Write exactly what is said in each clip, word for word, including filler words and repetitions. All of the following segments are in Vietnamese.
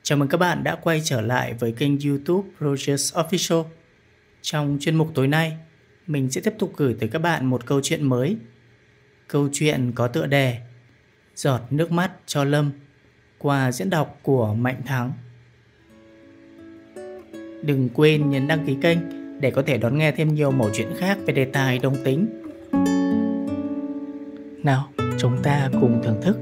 Chào mừng các bạn đã quay trở lại với kênh YouTube Rogers Official. Trong chuyên mục tối nay, mình sẽ tiếp tục gửi tới các bạn một câu chuyện mới. Câu chuyện có tựa đề Giọt nước mắt cho Lâm qua diễn đọc của Mạnh Thắng. Đừng quên nhấn đăng ký kênh để có thể đón nghe thêm nhiều mẩu chuyện khác về đề tài đồng tính. Nào, chúng ta cùng thưởng thức.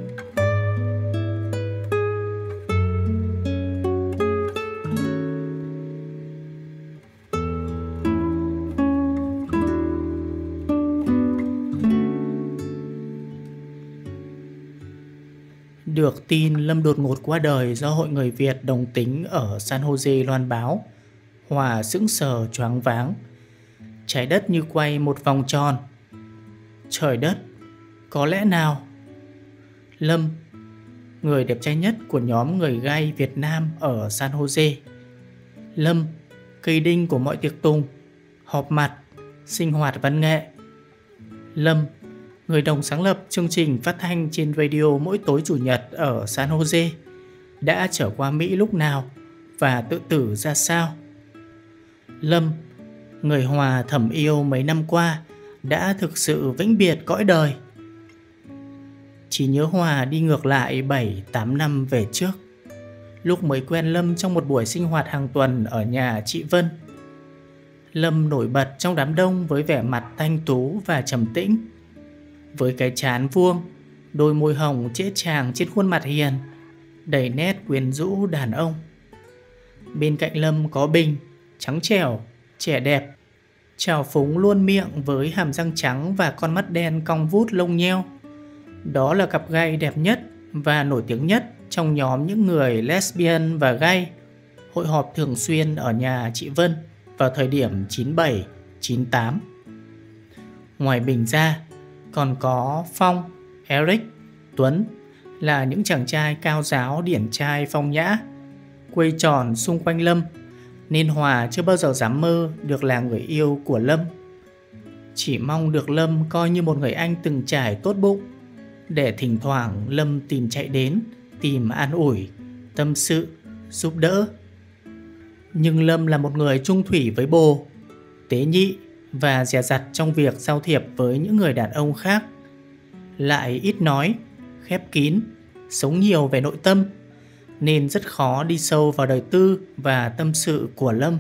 Được tin Lâm đột ngột qua đời do Hội Người Việt đồng tính ở San Jose loan báo, Hòa sững sờ choáng váng. Trái đất như quay một vòng tròn. Trời đất, có lẽ nào? Lâm, người đẹp trai nhất của nhóm người gay Việt Nam ở San Jose. Lâm, cây đinh của mọi tiệc tùng, họp mặt, sinh hoạt văn nghệ. Lâm, người đồng sáng lập chương trình phát thanh trên radio mỗi tối chủ nhật ở San Jose, đã trở qua Mỹ lúc nào và tự tử ra sao? Lâm, người Hòa thầm yêu mấy năm qua, đã thực sự vĩnh biệt cõi đời. Chỉ nhớ Hòa đi ngược lại bảy tám năm về trước, lúc mới quen Lâm trong một buổi sinh hoạt hàng tuần ở nhà chị Vân. Lâm nổi bật trong đám đông với vẻ mặt thanh tú và trầm tĩnh, với cái trán vuông, đôi môi hồng trễ tràng trên khuôn mặt hiền, đầy nét quyến rũ đàn ông. Bên cạnh Lâm có Bình, trắng trẻo, trẻ đẹp, trào phúng luôn miệng với hàm răng trắng và con mắt đen cong vút lông nheo. Đó là cặp gay đẹp nhất và nổi tiếng nhất trong nhóm những người lesbian và gay hội họp thường xuyên ở nhà chị Vân vào thời điểm chín bảy, chín tám. Ngoài Bình ra, còn có Phong, Eric, Tuấn là những chàng trai cao giáo điển trai phong nhã, quây tròn xung quanh Lâm, nên Hòa chưa bao giờ dám mơ được là người yêu của Lâm. Chỉ mong được Lâm coi như một người anh từng trải tốt bụng, để thỉnh thoảng Lâm tìm chạy đến, tìm an ủi, tâm sự, giúp đỡ. Nhưng Lâm là một người chung thủy với bồ, tế nhị và dè dặt trong việc giao thiệp với những người đàn ông khác. Lại ít nói, khép kín, sống nhiều về nội tâm, nên rất khó đi sâu vào đời tư và tâm sự của Lâm.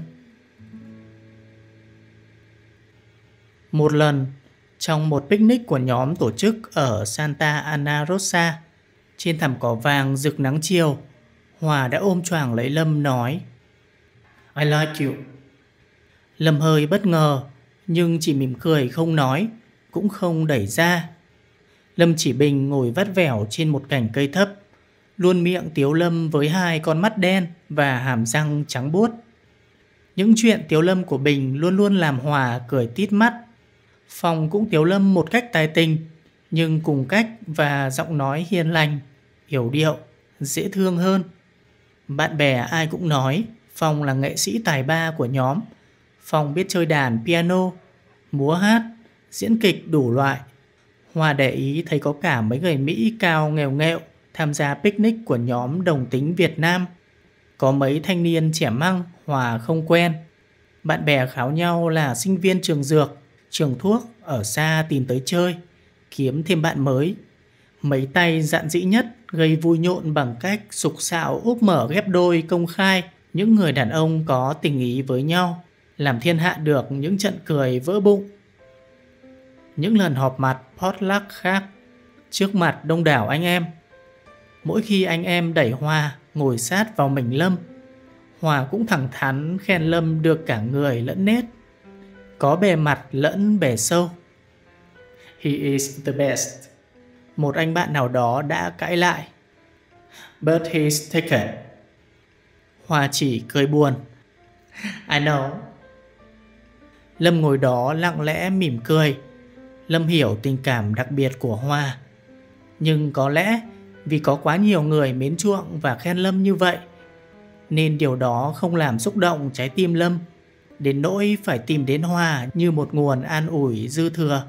Một lần, trong một picnic của nhóm tổ chức ở Santa Ana Rosa, trên thảm cỏ vàng rực nắng chiều, Hòa đã ôm choàng lấy Lâm nói: I like you. Lâm hơi bất ngờ, nhưng chỉ mỉm cười không nói, cũng không đẩy ra. Lâm chỉ Bình ngồi vắt vẻo trên một cành cây thấp, luôn miệng tiếu Lâm với hai con mắt đen và hàm răng trắng buốt. Những chuyện tiếu Lâm của Bình luôn luôn làm Hòa cười tít mắt. Phong cũng tiếu Lâm một cách tài tình, nhưng cùng cách và giọng nói hiền lành, yểu điệu, dễ thương hơn. Bạn bè ai cũng nói Phong là nghệ sĩ tài ba của nhóm. Phong biết chơi đàn piano, múa hát, diễn kịch đủ loại. Hòa để ý thấy có cả mấy người Mỹ cao nghèo nghẹo tham gia picnic của nhóm đồng tính Việt Nam. Có mấy thanh niên trẻ măng Hòa không quen. Bạn bè kháo nhau là sinh viên trường dược, trường thuốc ở xa tìm tới chơi, kiếm thêm bạn mới. Mấy tay dạn dĩ nhất gây vui nhộn bằng cách sục sạo úp mở ghép đôi công khai những người đàn ông có tình ý với nhau, làm thiên hạ được những trận cười vỡ bụng. Những lần họp mặt potluck khác, trước mặt đông đảo anh em, mỗi khi anh em đẩy Hòa ngồi sát vào mình Lâm, Hòa cũng thẳng thắn khen Lâm được cả người lẫn nết, có bề mặt lẫn bề sâu. He is the best. Một anh bạn nào đó đã cãi lại. But he's taken. Hòa chỉ cười buồn. I know. Lâm ngồi đó lặng lẽ mỉm cười. Lâm hiểu tình cảm đặc biệt của Hòa. Nhưng có lẽ vì có quá nhiều người mến chuộng và khen Lâm như vậy, nên điều đó không làm xúc động trái tim Lâm, đến nỗi phải tìm đến Hòa như một nguồn an ủi dư thừa.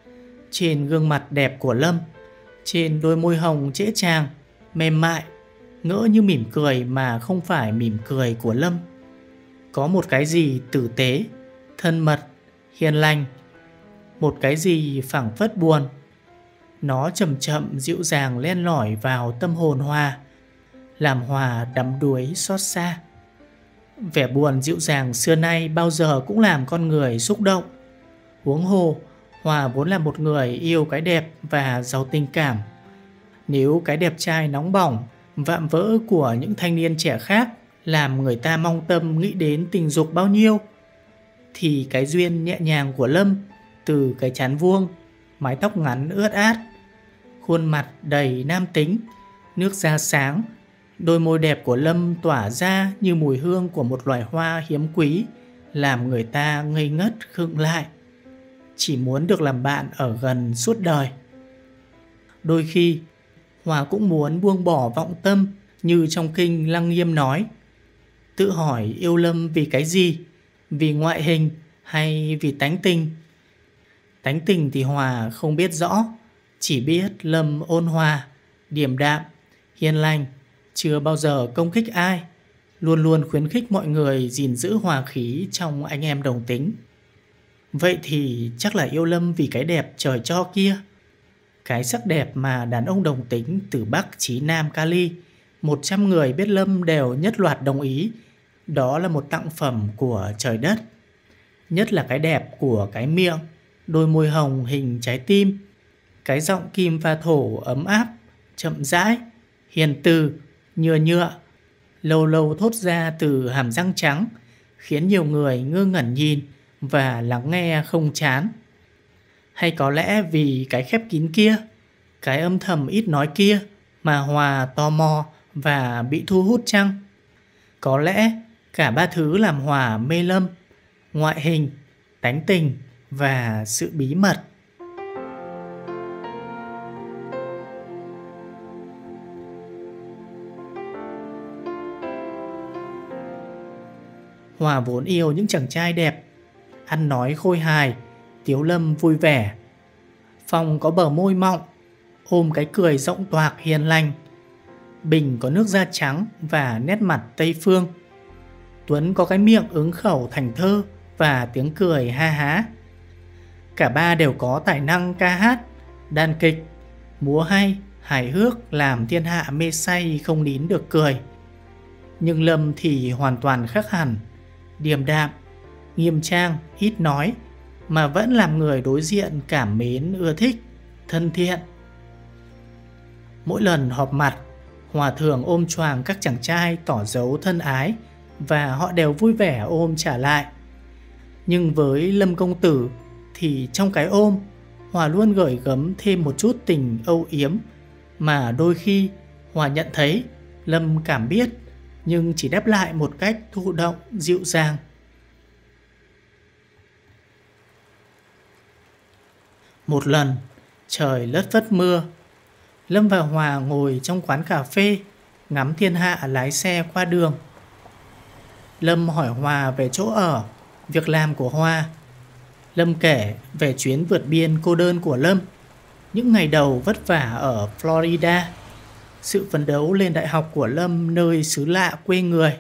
Trên gương mặt đẹp của Lâm, trên đôi môi hồng trễ tràng, mềm mại, ngỡ như mỉm cười mà không phải mỉm cười của Lâm. Có một cái gì tử tế, thân mật, hiền lành, một cái gì phảng phất buồn. Nó chậm chậm dịu dàng len lỏi vào tâm hồn Hòa, làm Hòa đắm đuối xót xa. Vẻ buồn dịu dàng xưa nay bao giờ cũng làm con người xúc động. Huống hồ, Hòa vốn là một người yêu cái đẹp và giàu tình cảm. Nếu cái đẹp trai nóng bỏng, vạm vỡ của những thanh niên trẻ khác làm người ta mong tâm nghĩ đến tình dục bao nhiêu, thì cái duyên nhẹ nhàng của Lâm, từ cái trán vuông, mái tóc ngắn ướt át, khuôn mặt đầy nam tính, nước da sáng, đôi môi đẹp của Lâm tỏa ra như mùi hương của một loài hoa hiếm quý, làm người ta ngây ngất khựng lại, chỉ muốn được làm bạn ở gần suốt đời. Đôi khi Hòa cũng muốn buông bỏ vọng tâm, như trong kinh Lăng Nghiêm nói, tự hỏi yêu Lâm vì cái gì, vì ngoại hình hay vì tánh tình. Tánh tình thì Hòa không biết rõ, chỉ biết Lâm ôn hòa, điềm đạm, hiền lành, chưa bao giờ công kích ai, luôn luôn khuyến khích mọi người gìn giữ hòa khí trong anh em đồng tính. Vậy thì chắc là yêu Lâm vì cái đẹp trời cho kia, cái sắc đẹp mà đàn ông đồng tính từ Bắc chí Nam Cali, một trăm người biết Lâm đều nhất loạt đồng ý đó là một tặng phẩm của trời đất. Nhất là cái đẹp của cái miệng, đôi môi hồng hình trái tim, cái giọng kim pha thổ ấm áp, chậm rãi, hiền từ, nhựa nhựa, lâu lâu thốt ra từ hàm răng trắng, khiến nhiều người ngơ ngẩn nhìn và lắng nghe không chán. Hay có lẽ vì cái khép kín kia, cái âm thầm ít nói kia mà Hòa tò mò và bị thu hút chăng? Có lẽ cả ba thứ làm Hòa mê Lâm: ngoại hình, tánh tình và sự bí mật. Hòa vốn yêu những chàng trai đẹp, ăn nói khôi hài, tiếu lâm vui vẻ. Phong có bờ môi mọng, ôm cái cười rộng toạc hiền lành. Bình có nước da trắng và nét mặt Tây phương. Tuấn có cái miệng ứng khẩu thành thơ và tiếng cười ha há. Cả ba đều có tài năng ca hát, đàn kịch, múa hay, hài hước, làm thiên hạ mê say không nín được cười. Nhưng Lâm thì hoàn toàn khác hẳn, điềm đạm, nghiêm trang, ít nói, mà vẫn làm người đối diện cảm mến, ưa thích, thân thiện. Mỗi lần họp mặt, Hòa thường ôm choàng các chàng trai tỏ dấu thân ái, và họ đều vui vẻ ôm trả lại. Nhưng với Lâm công tử thì trong cái ôm, Hòa luôn gửi gắm thêm một chút tình âu yếm, mà đôi khi Hòa nhận thấy Lâm cảm biết, nhưng chỉ đáp lại một cách thụ động, dịu dàng. Một lần, trời lất phất mưa. Lâm và Hòa ngồi trong quán cà phê, ngắm thiên hạ lái xe qua đường. Lâm hỏi Hòa về chỗ ở, việc làm của Hòa. Lâm kể về chuyến vượt biên cô đơn của Lâm, những ngày đầu vất vả ở Florida, sự phấn đấu lên đại học của Lâm nơi xứ lạ quê người.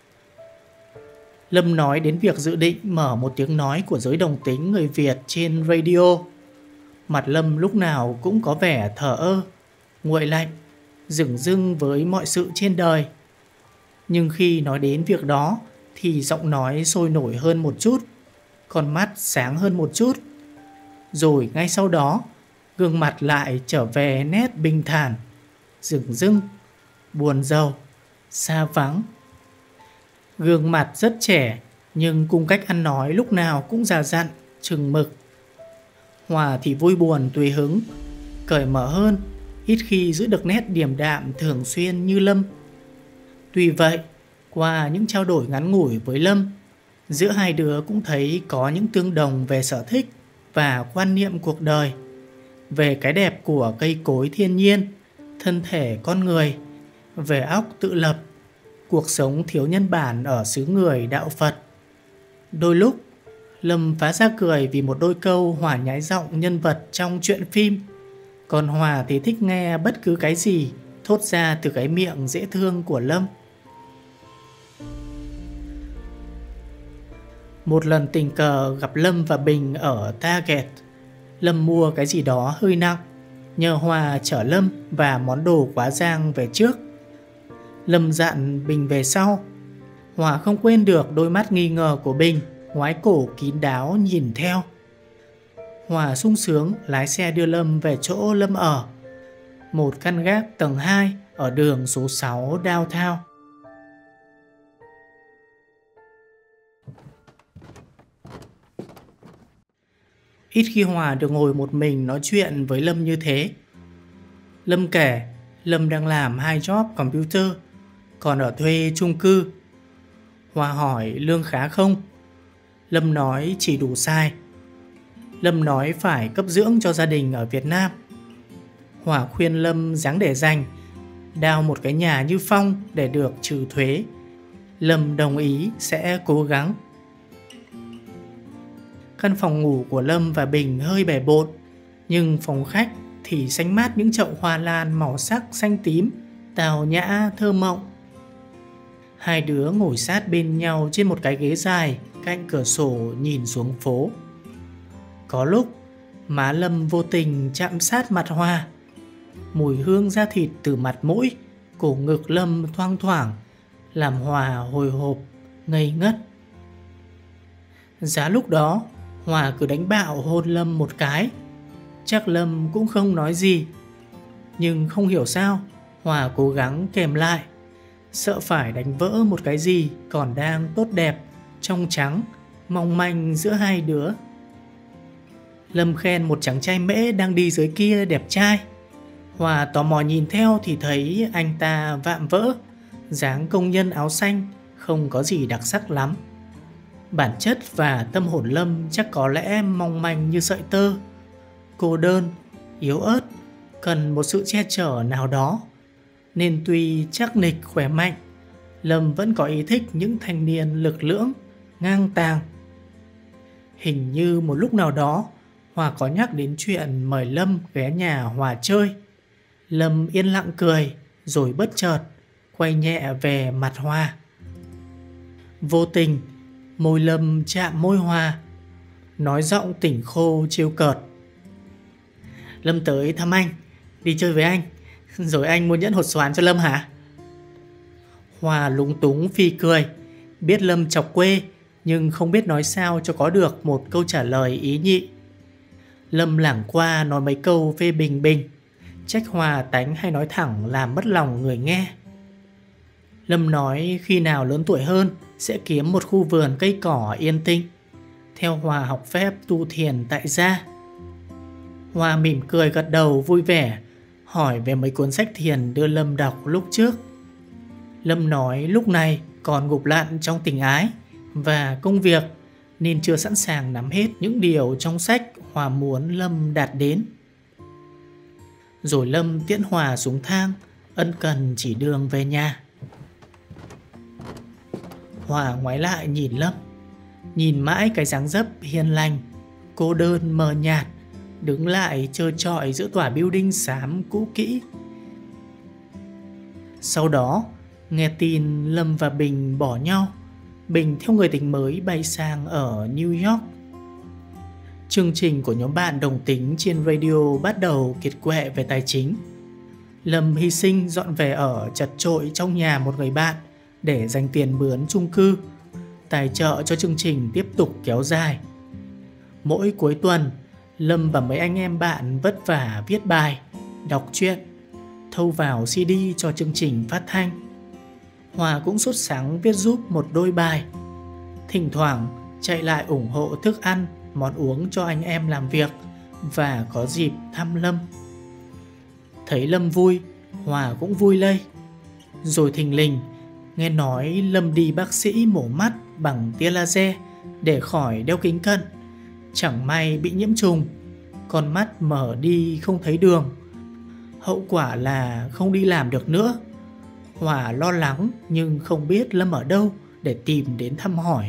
Lâm nói đến việc dự định mở một tiếng nói của giới đồng tính người Việt trên radio. Mặt Lâm lúc nào cũng có vẻ thờ ơ, nguội lạnh, dửng dưng với mọi sự trên đời. Nhưng khi nói đến việc đó thì giọng nói sôi nổi hơn một chút, con mắt sáng hơn một chút. Rồi ngay sau đó, gương mặt lại trở về nét bình thản, dửng dưng, buồn rầu, xa vắng. Gương mặt rất trẻ, nhưng cung cách ăn nói lúc nào cũng già dặn, chừng mực. Hòa thì vui buồn tùy hứng, cởi mở hơn, ít khi giữ được nét điềm đạm thường xuyên như Lâm. Tuy vậy, qua những trao đổi ngắn ngủi với Lâm, giữa hai đứa cũng thấy có những tương đồng về sở thích và quan niệm cuộc đời, về cái đẹp của cây cối thiên nhiên, thân thể con người, về óc tự lập, cuộc sống thiếu nhân bản ở xứ người đạo Phật. Đôi lúc, Lâm phá ra cười vì một đôi câu Hòa nhái giọng nhân vật trong truyện phim, còn Hòa thì thích nghe bất cứ cái gì thốt ra từ cái miệng dễ thương của Lâm. Một lần tình cờ gặp Lâm và Bình ở Target. Lâm mua cái gì đó hơi nặng, nhờ Hòa chở Lâm và món đồ quá giang về trước. Lâm dặn Bình về sau. Hòa không quên được đôi mắt nghi ngờ của Bình, ngoái cổ kín đáo nhìn theo. Hòa sung sướng lái xe đưa Lâm về chỗ Lâm ở, một căn gác tầng hai ở đường số sáu downtown. Ít khi Hòa được ngồi một mình nói chuyện với Lâm như thế. Lâm kể Lâm đang làm hai job computer, còn ở thuê chung cư. Hòa hỏi lương khá không? Lâm nói chỉ đủ xài. Lâm nói phải cấp dưỡng cho gia đình ở Việt Nam. Hòa khuyên Lâm ráng để dành, đào một cái nhà như Phong để được trừ thuế. Lâm đồng ý sẽ cố gắng. Căn phòng ngủ của Lâm và Bình hơi bể bộn, nhưng phòng khách thì xanh mát những chậu hoa lan màu sắc xanh tím, tào nhã thơ mộng. Hai đứa ngồi sát bên nhau trên một cái ghế dài cạnh cửa sổ nhìn xuống phố. Có lúc má Lâm vô tình chạm sát mặt Hòa. Mùi hương da thịt từ mặt mũi, cổ ngực Lâm thoang thoảng, làm Hòa hồi hộp, ngây ngất. Giá lúc đó Hòa cứ đánh bạo hôn Lâm một cái. Chắc Lâm cũng không nói gì, nhưng không hiểu sao Hòa cố gắng kèm lại, sợ phải đánh vỡ một cái gì còn đang tốt đẹp, trong trắng, mong manh giữa hai đứa. Lâm khen một chàng trai mễ đang đi dưới kia đẹp trai. Hòa tò mò nhìn theo thì thấy anh ta vạm vỡ, dáng công nhân áo xanh, không có gì đặc sắc lắm. Bản chất và tâm hồn Lâm chắc có lẽ mong manh như sợi tơ, cô đơn, yếu ớt, cần một sự che chở nào đó. Nên tuy chắc nịch khỏe mạnh, Lâm vẫn có ý thích những thanh niên lực lưỡng, ngang tàng. Hình như một lúc nào đó Hòa có nhắc đến chuyện mời Lâm ghé nhà Hòa chơi. Lâm yên lặng cười, rồi bất chợt quay nhẹ về mặt Hòa. Vô tình môi Lâm chạm môi Hòa, nói giọng tỉnh khô trêu cợt: Lâm tới thăm anh, đi chơi với anh, rồi anh muốn nhẫn hột xoàn cho Lâm hả? Hòa lúng túng phì cười, biết Lâm chọc quê nhưng không biết nói sao cho có được một câu trả lời ý nhị. Lâm lảng qua nói mấy câu phê bình Bình, trách Hòa tánh hay nói thẳng làm mất lòng người nghe. Lâm nói khi nào lớn tuổi hơn sẽ kiếm một khu vườn cây cỏ yên tĩnh, theo Hòa học phép tu thiền tại gia. Hòa mỉm cười gật đầu vui vẻ, hỏi về mấy cuốn sách thiền đưa Lâm đọc lúc trước. Lâm nói lúc này còn ngụp lặn trong tình ái và công việc, nên chưa sẵn sàng nắm hết những điều trong sách Hòa muốn Lâm đạt đến. Rồi Lâm tiễn Hòa xuống thang, ân cần chỉ đường về nhà. Hòa ngoái lại nhìn Lâm, nhìn mãi cái dáng dấp hiền lành, cô đơn mờ nhạt, đứng lại trơ trọi giữa tòa building xám cũ kỹ. Sau đó nghe tin Lâm và Bình bỏ nhau, Bình theo người tình mới bay sang ở New York. Chương trình của nhóm bạn đồng tính trên radio bắt đầu kiệt quệ về tài chính. Lâm hy sinh dọn về ở chật chội trong nhà một người bạn để dành tiền mướn chung cư, tài trợ cho chương trình tiếp tục kéo dài. Mỗi cuối tuần, Lâm và mấy anh em bạn vất vả viết bài, đọc truyện, thâu vào xê đê cho chương trình phát thanh. Hòa cũng sốt sắng viết giúp một đôi bài, thỉnh thoảng chạy lại ủng hộ thức ăn, món uống cho anh em làm việc và có dịp thăm Lâm. Thấy Lâm vui, Hòa cũng vui lây. Rồi thình lình nghe nói Lâm đi bác sĩ mổ mắt bằng tia laser để khỏi đeo kính cận. Chẳng may bị nhiễm trùng, con mắt mở đi không thấy đường. Hậu quả là không đi làm được nữa. Hòa lo lắng nhưng không biết Lâm ở đâu để tìm đến thăm hỏi.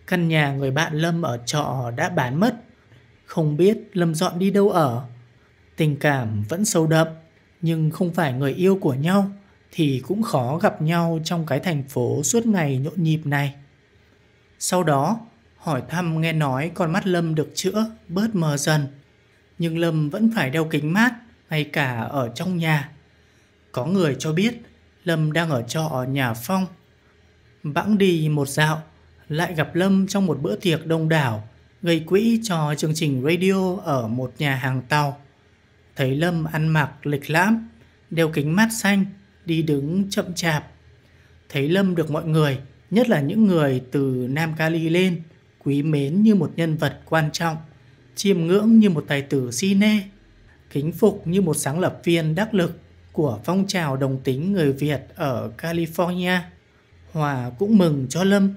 Căn nhà người bạn Lâm ở trọ đã bán mất, không biết Lâm dọn đi đâu ở. Tình cảm vẫn sâu đậm, nhưng không phải người yêu của nhau thì cũng khó gặp nhau trong cái thành phố suốt ngày nhộn nhịp này. Sau đó, hỏi thăm nghe nói con mắt Lâm được chữa, bớt mờ dần. Nhưng Lâm vẫn phải đeo kính mát, ngay cả ở trong nhà. Có người cho biết Lâm đang ở trọ nhà Phong. Bẵng đi một dạo, lại gặp Lâm trong một bữa tiệc đông đảo, gây quỹ cho chương trình radio ở một nhà hàng tàu. Thấy Lâm ăn mặc lịch lãm, đeo kính mát xanh, đi đứng chậm chạp. Thấy Lâm được mọi người, nhất là những người từ Nam Cali lên, quý mến như một nhân vật quan trọng, chiêm ngưỡng như một tài tử cine, kính phục như một sáng lập viên đắc lực của phong trào đồng tính người Việt ở California. Hòa cũng mừng cho Lâm.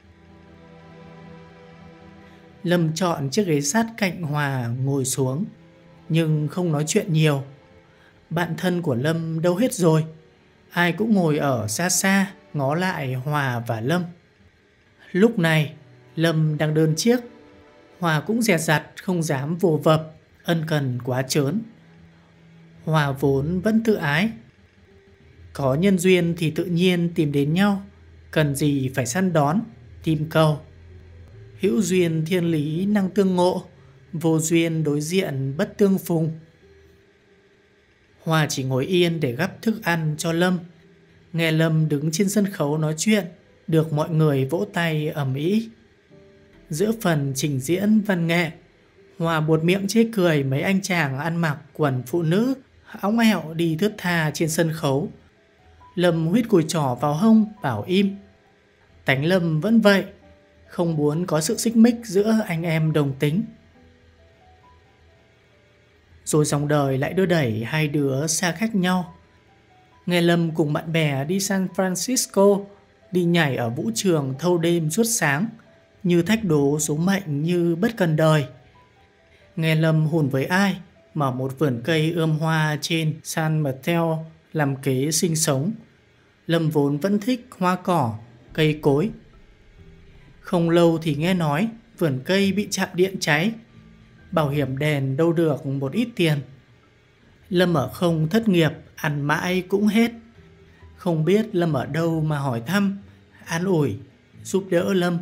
Lâm chọn chiếc ghế sát cạnh Hòa ngồi xuống, nhưng không nói chuyện nhiều. Bạn thân của Lâm đâu hết rồi? Ai cũng ngồi ở xa xa ngó lại Hòa và Lâm. Lúc này Lâm đang đơn chiếc, Hòa cũng dè dặt không dám vồ vập, ân cần quá trớn. Hòa vốn vẫn tự ái, có nhân duyên thì tự nhiên tìm đến nhau, cần gì phải săn đón, tìm cầu. Hữu duyên thiên lý năng tương ngộ, vô duyên đối diện bất tương phùng. Hòa chỉ ngồi yên để gắp thức ăn cho Lâm. Nghe Lâm đứng trên sân khấu nói chuyện, được mọi người vỗ tay ầm ĩ. Giữa phần trình diễn văn nghệ, Hòa buột miệng chê cười mấy anh chàng ăn mặc quần phụ nữ óng ẹo đi thướt tha trên sân khấu. Lâm huýt cùi trỏ vào hông bảo im. Tánh Lâm vẫn vậy, không muốn có sự xích mích giữa anh em đồng tính. Rồi dòng đời lại đưa đẩy hai đứa xa cách nhau. Nghe Lâm cùng bạn bè đi San Francisco, đi nhảy ở vũ trường thâu đêm suốt sáng, như thách đố số mệnh như bất cần đời. Nghe Lâm hùn với ai, mở một vườn cây ươm hoa trên San Mateo làm kế sinh sống. Lâm vốn vẫn thích hoa cỏ, cây cối. Không lâu thì nghe nói vườn cây bị chạm điện cháy, bảo hiểm đèn đâu được một ít tiền. Lâm ở không thất nghiệp, ăn mãi cũng hết. Không biết Lâm ở đâu mà hỏi thăm, an ủi, giúp đỡ Lâm.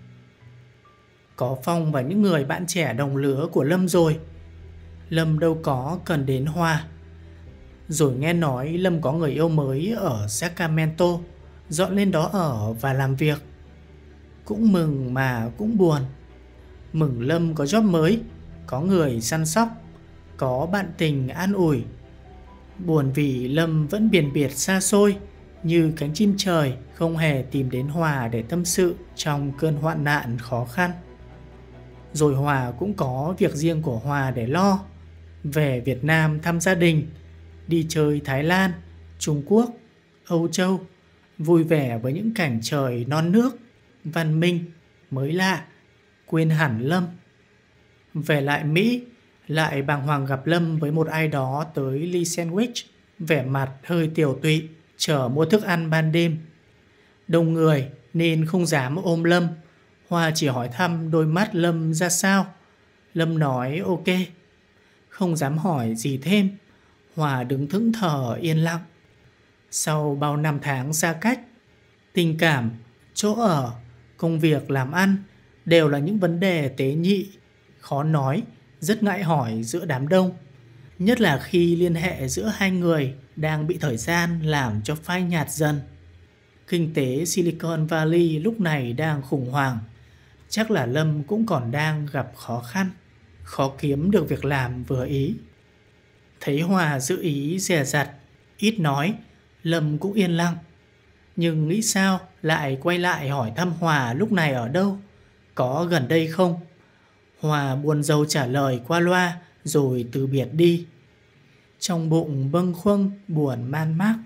Có Phong và những người bạn trẻ đồng lứa của Lâm rồi, Lâm đâu có cần đến Hòa. Rồi nghe nói Lâm có người yêu mới ở Sacramento, dọn lên đó ở và làm việc. Cũng mừng mà cũng buồn. Mừng Lâm có job mới, có người săn sóc, có bạn tình an ủi. Buồn vì Lâm vẫn biển biệt xa xôi, như cánh chim trời không hề tìm đến Hòa để tâm sự trong cơn hoạn nạn khó khăn. Rồi Hòa cũng có việc riêng của Hòa để lo. Về Việt Nam thăm gia đình, đi chơi Thái Lan, Trung Quốc, Âu Châu, vui vẻ với những cảnh trời non nước, văn minh, mới lạ, quên hẳn Lâm. Về lại Mỹ, lại bàng hoàng gặp Lâm với một ai đó tới ly sandwich, vẻ mặt hơi tiều tụy, chở mua thức ăn ban đêm. Đông người nên không dám ôm Lâm. Hoa chỉ hỏi thăm đôi mắt Lâm ra sao. Lâm nói ok, không dám hỏi gì thêm. Hòa đứng thẫn thờ yên lặng. Sau bao năm tháng xa cách, tình cảm, chỗ ở, công việc làm ăn đều là những vấn đề tế nhị, khó nói, rất ngại hỏi giữa đám đông. Nhất là khi liên hệ giữa hai người đang bị thời gian làm cho phai nhạt dần. Kinh tế Silicon Valley lúc này đang khủng hoảng. Chắc là Lâm cũng còn đang gặp khó khăn, khó kiếm được việc làm vừa ý. Thấy Hòa giữ ý dè dặt, ít nói, Lâm cũng yên lặng. Nhưng nghĩ sao lại quay lại hỏi thăm Hòa lúc này ở đâu, có gần đây không? Hòa buồn rầu trả lời qua loa rồi từ biệt đi. Trong bụng bâng khuâng buồn man mác.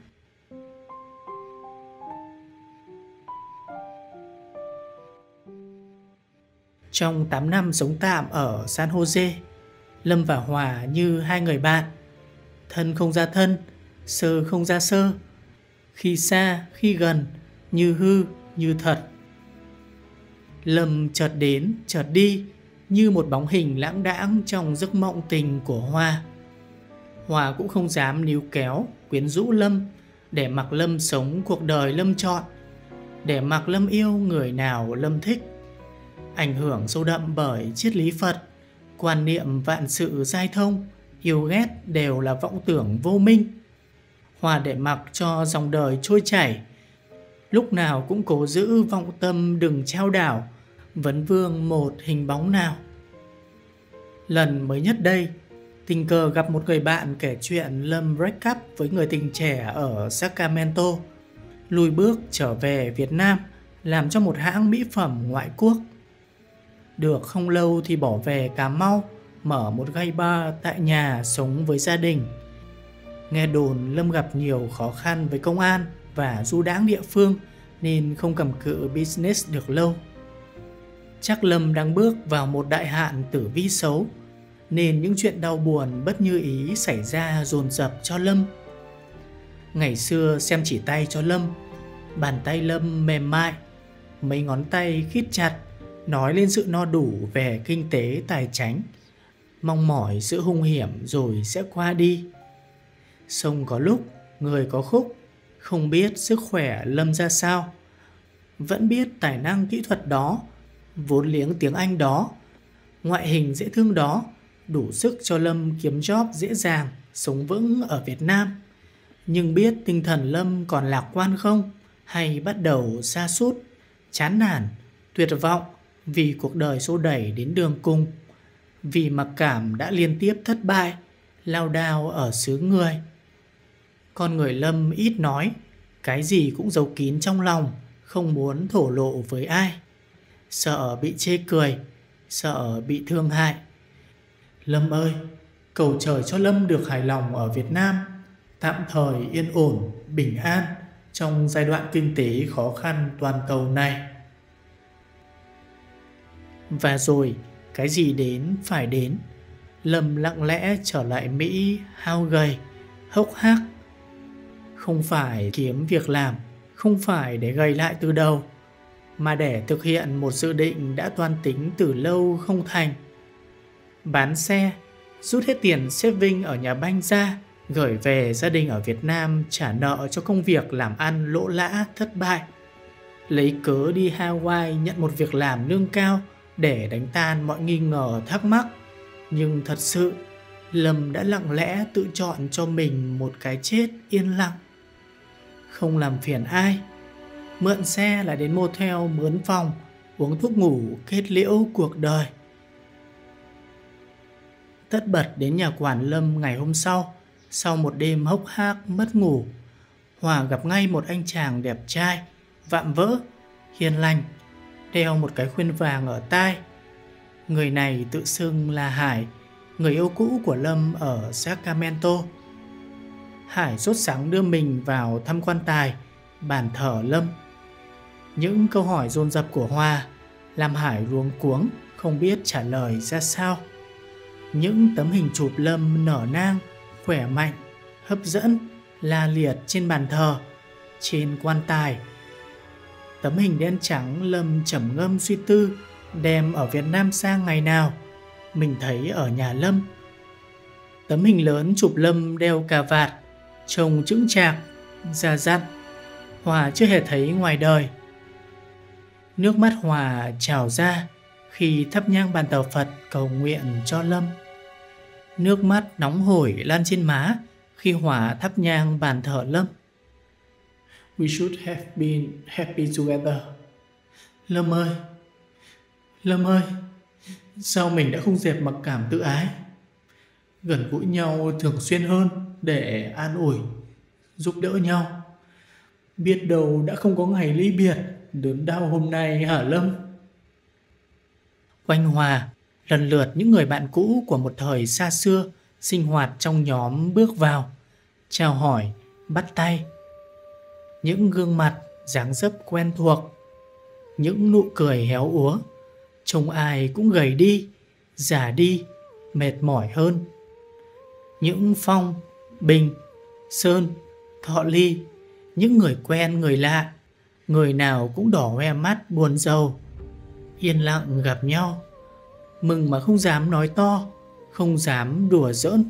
Trong tám năm sống tạm ở San Jose, Lâm và Hòa như hai người bạn. Thân không ra thân, sơ không ra sơ, khi xa khi gần, như hư như thật. Lâm chợt đến chợt đi, như một bóng hình lãng đãng trong giấc mộng tình của Hoa. Hoa cũng không dám níu kéo, quyến rũ Lâm, để mặc Lâm sống cuộc đời Lâm chọn, để mặc Lâm yêu người nào Lâm thích. Ảnh hưởng sâu đậm bởi triết lý Phật, quan niệm vạn sự giai thông, yêu ghét đều là vọng tưởng vô minh. Hoa để mặc cho dòng đời trôi chảy, lúc nào cũng cố giữ vọng tâm đừng trao đảo, vấn vương một hình bóng nào. Lần mới nhất đây, tình cờ gặp một người bạn kể chuyện Lâm break up với người tình trẻ ở Sacramento, lùi bước trở về Việt Nam làm cho một hãng mỹ phẩm ngoại quốc. Được không lâu thì bỏ về Cà Mau, mở một gay bar tại nhà sống với gia đình. Nghe đồn Lâm gặp nhiều khó khăn với công an và du đãng địa phương nên không cầm cự business được lâu. Chắc Lâm đang bước vào một đại hạn tử vi xấu, nên những chuyện đau buồn bất như ý xảy ra dồn dập cho Lâm. Ngày xưa xem chỉ tay cho Lâm, bàn tay Lâm mềm mại, mấy ngón tay khít chặt, nói lên sự no đủ về kinh tế tài chánh, mong mỏi sự hung hiểm rồi sẽ qua đi. Sông có lúc, người có khúc, không biết sức khỏe Lâm ra sao, vẫn biết tài năng kỹ thuật đó, vốn liếng tiếng Anh đó, ngoại hình dễ thương đó, đủ sức cho Lâm kiếm job dễ dàng, sống vững ở Việt Nam. Nhưng biết tinh thần Lâm còn lạc quan không, hay bắt đầu sa sút, chán nản, tuyệt vọng vì cuộc đời xô đẩy đến đường cùng, vì mặc cảm đã liên tiếp thất bại, lao đao ở xứ người. Con người Lâm ít nói, cái gì cũng giấu kín trong lòng, không muốn thổ lộ với ai, sợ bị chê cười, sợ bị thương hại. Lâm ơi, cầu trời cho Lâm được hài lòng ở Việt Nam, tạm thời yên ổn, bình an trong giai đoạn kinh tế khó khăn toàn cầu này. Và rồi, cái gì đến phải đến. Lâm lặng lẽ trở lại Mỹ, hao gầy, hốc hác. Không phải kiếm việc làm, không phải để gầy lại từ đầu, mà để thực hiện một dự định đã toan tính từ lâu không thành. Bán xe, rút hết tiền saving ở nhà banh ra, gửi về gia đình ở Việt Nam trả nợ cho công việc làm ăn lỗ lã thất bại. Lấy cớ đi Hawaii nhận một việc làm lương cao để đánh tan mọi nghi ngờ thắc mắc. Nhưng thật sự, Lâm đã lặng lẽ tự chọn cho mình một cái chết yên lặng. Không làm phiền ai, mượn xe là đến motel mướn phòng, uống thuốc ngủ kết liễu cuộc đời. Tất bật đến nhà quản Lâm ngày hôm sau, sau một đêm hốc hác mất ngủ, Hòa gặp ngay một anh chàng đẹp trai, vạm vỡ, hiền lành, đeo một cái khuyên vàng ở tai. Người này tự xưng là Hải, người yêu cũ của Lâm ở Sacramento. Hải sốt sắng đưa mình vào thăm quan tài, bàn thờ Lâm. Những câu hỏi dồn dập của Hòa làm Hải luống cuống, không biết trả lời ra sao. Những tấm hình chụp Lâm nở nang, khỏe mạnh, hấp dẫn, la liệt trên bàn thờ, trên quan tài. Tấm hình đen trắng Lâm trầm ngâm suy tư, đem ở Việt Nam sang ngày nào, mình thấy ở nhà Lâm. Tấm hình lớn chụp Lâm đeo cà vạt, trông chững chạc, già dặn, Hòa chưa hề thấy ngoài đời. Nước mắt Hòa trào ra khi thắp nhang bàn thờ Phật cầu nguyện cho Lâm. Nước mắt nóng hổi lan trên má khi Hòa thắp nhang bàn thờ Lâm. We should have been happy together. Lâm ơi, Lâm ơi, sao mình đã không dẹp mặc cảm tự ái, gần gũi nhau thường xuyên hơn để an ủi, giúp đỡ nhau. Biết đâu đã không có ngày ly biệt đớn đau hôm nay hả Lâm? Quanh Hòa, lần lượt những người bạn cũ của một thời xa xưa sinh hoạt trong nhóm bước vào, chào hỏi, bắt tay. Những gương mặt dáng dấp quen thuộc, những nụ cười héo úa, trông ai cũng gầy đi, già đi, mệt mỏi hơn. Những Phong, Bình, Sơn, Thọ Ly, những người quen người lạ, người nào cũng đỏ hoe mắt buồn rầu. yên lặng gặp nhau, mừng mà không dám nói to, không dám đùa giỡn.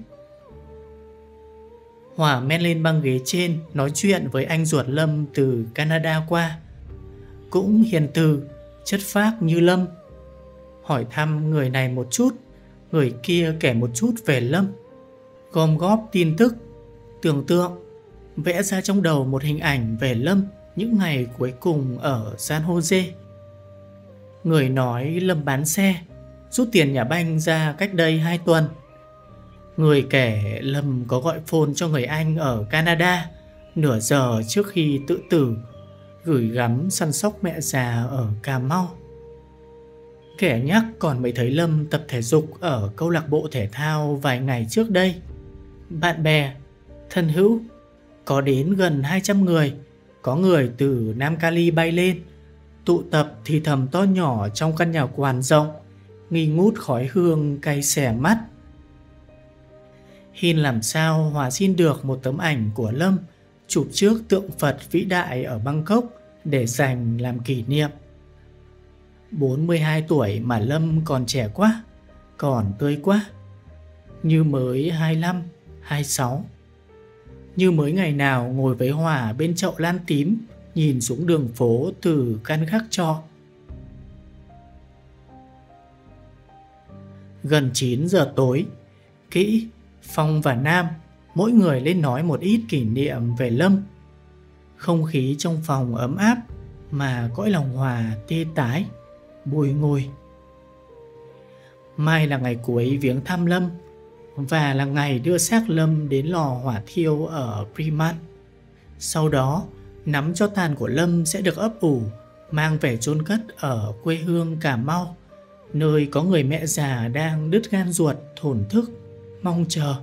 Hòa men lên băng ghế trên nói chuyện với anh ruột Lâm từ Canada qua, cũng hiền từ, chất phác như Lâm. Hỏi thăm người này một chút, người kia kể một chút về Lâm, gom góp tin tức, tưởng tượng, vẽ ra trong đầu một hình ảnh về Lâm những ngày cuối cùng ở San Jose. Người nói Lâm bán xe, rút tiền nhà banh ra cách đây hai tuần. Người kể Lâm có gọi phone cho người anh ở Canada nửa giờ trước khi tự tử, gửi gắm săn sóc mẹ già ở Cà Mau. Kẻ nhắc còn mới thấy Lâm tập thể dục ở câu lạc bộ thể thao vài ngày trước đây. Bạn bè, thân hữu, có đến gần hai trăm người, có người từ Nam Cali bay lên, tụ tập thì thầm to nhỏ trong căn nhà quàn rộng, nghi ngút khói hương cay xẻ mắt. Hin làm sao Hòa xin được một tấm ảnh của Lâm chụp trước tượng Phật vĩ đại ở Bangkok để dành làm kỷ niệm. bốn mươi hai tuổi mà Lâm còn trẻ quá, còn tươi quá, như mới hai mươi lăm, hai mươi sáu. Như mới ngày nào ngồi với Hòa bên chậu lan tím, nhìn xuống đường phố từ căn gác trọ. Gần chín giờ tối, Kỹ, Phong và Nam mỗi người lên nói một ít kỷ niệm về Lâm. Không khí trong phòng ấm áp mà cõi lòng Hòa tê tái, bùi ngùi. Mai là ngày cuối viếng thăm Lâm, và là ngày đưa xác Lâm đến lò hỏa thiêu ở Priman. Sau đó, nắm cho tàn của Lâm sẽ được ấp ủ, mang về chôn cất ở quê hương Cà Mau, nơi có người mẹ già đang đứt gan ruột thổn thức, mong chờ.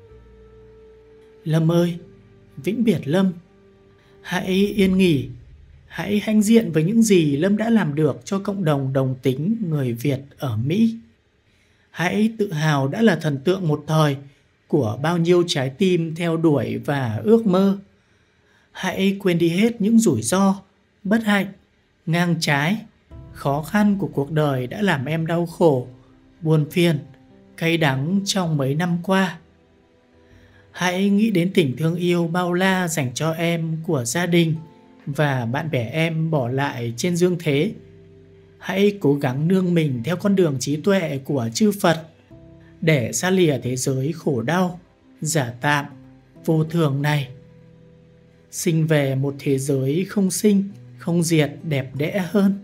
Lâm ơi, vĩnh biệt Lâm, hãy yên nghỉ, hãy hãnh diện với những gì Lâm đã làm được cho cộng đồng đồng tính người Việt ở Mỹ. Hãy tự hào đã là thần tượng một thời của bao nhiêu trái tim theo đuổi và ước mơ. Hãy quên đi hết những rủi ro, bất hạnh, ngang trái, khó khăn của cuộc đời đã làm em đau khổ, buồn phiền, cay đắng trong mấy năm qua. Hãy nghĩ đến tình thương yêu bao la dành cho em của gia đình và bạn bè em bỏ lại trên dương thế. Hãy cố gắng nương mình theo con đường trí tuệ của chư Phật để xa lìa thế giới khổ đau, giả tạm, vô thường này. Sinh về một thế giới không sinh, không diệt đẹp đẽ hơn.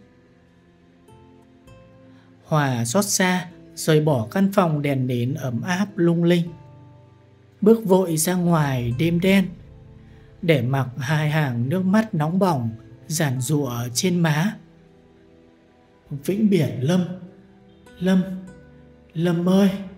Hòa xót xa rời bỏ căn phòng đèn nến ấm áp lung linh, bước vội ra ngoài đêm đen để mặc hai hàng nước mắt nóng bỏng giàn giụa trên má. Vĩnh biệt Lâm, Lâm, Lâm ơi!